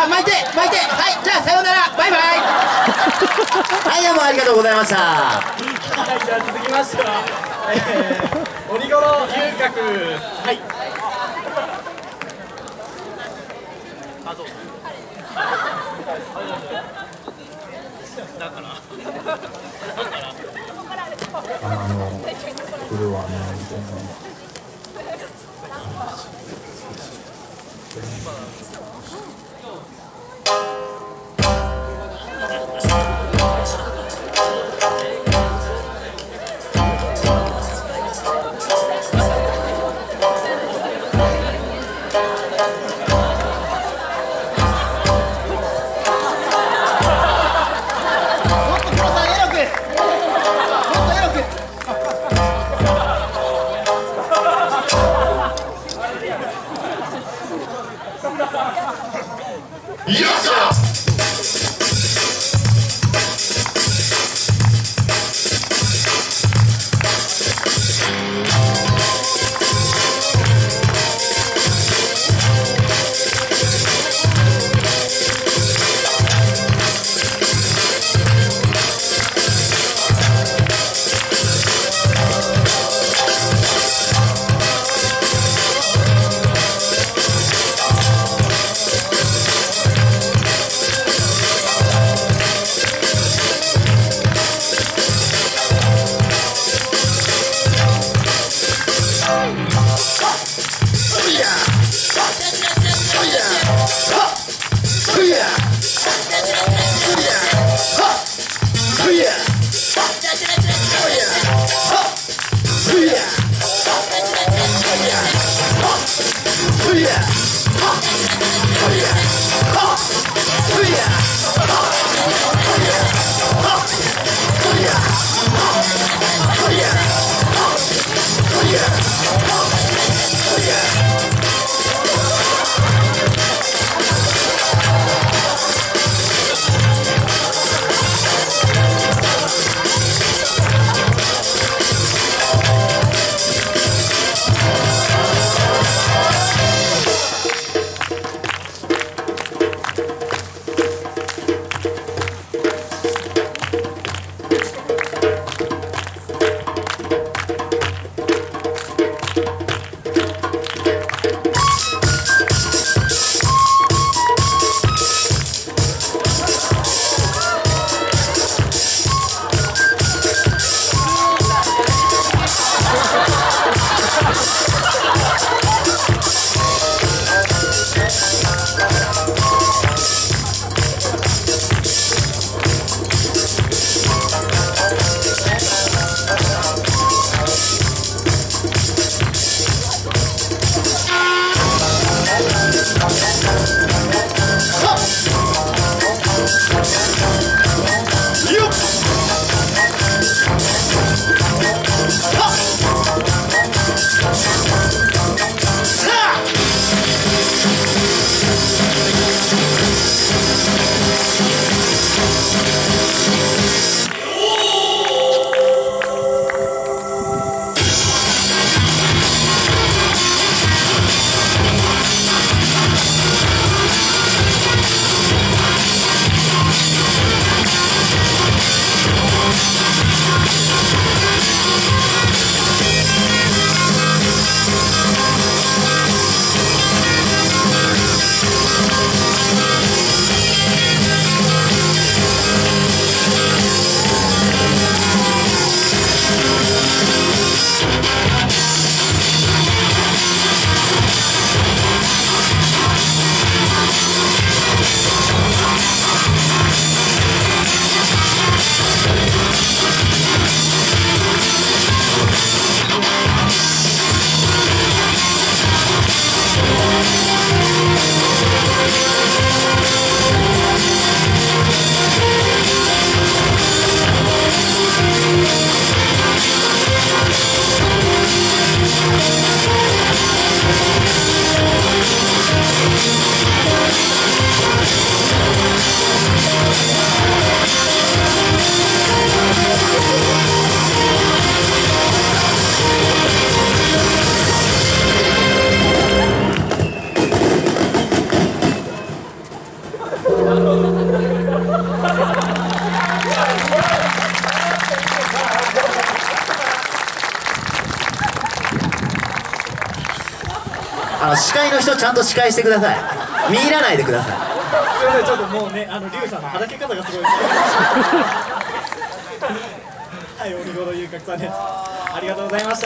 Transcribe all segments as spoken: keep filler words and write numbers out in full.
巻いて巻いて、はい、じゃあさようなら、バイバイ。はい、どうもありがとうございました。はい、じゃあ続きましては、えー、鬼五郎遊郭、はい。あ、どうぞ。だから。 あの、これはね。 の人ちゃんと司会してください。見入らないでください。 すいません、ちょっともうね、あのリュウさんのはだけ方がすごいですはい、鬼頃遊郭さんです。ありがとうございました。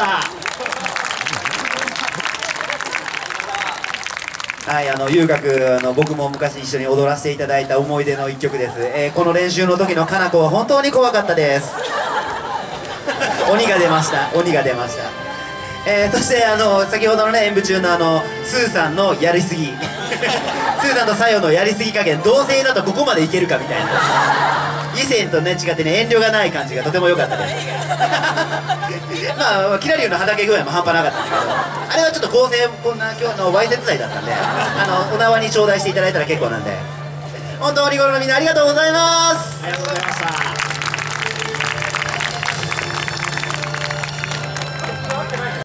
はい、あの遊郭の僕も昔一緒に踊らせていただいた思い出の一曲です。えー、この練習の時のかな子は本当に怖かったです。鬼が出ました、鬼が出ました。えー、そしてあの先ほどのね演舞中のあのスーさんのやりすぎスーさんとサヨのやりすぎ加減、同性だとここまでいけるかみたいな、異性とね違ってね遠慮がない感じがとても良かったですまあキラリュウのはだけ具合も半端なかったんですけど、あれはちょっと構成こんな今日のわいせつ罪だったんで、あのお縄に頂戴していただいたら結構なんで、本当に鬼頃のみんなありがとうございます。 ありがとうございました。